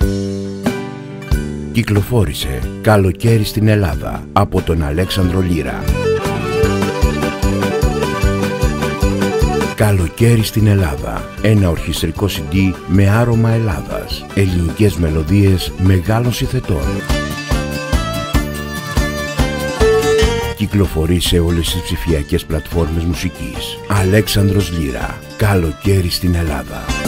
Κυκλοφόρησε «Καλοκαίρι στην Ελλάδα» από τον Αλέξανδρο Λύρα. «Καλοκαίρι στην Ελλάδα», ένα ορχιστρικό CD με άρωμα Ελλάδας, ελληνικές μελωδίες μεγάλων συνθετών. Κυκλοφορεί σε όλες τις ψηφιακές πλατφόρμες μουσικής. Αλέξανδρος Λύρα, «Καλοκαίρι στην Ελλάδα».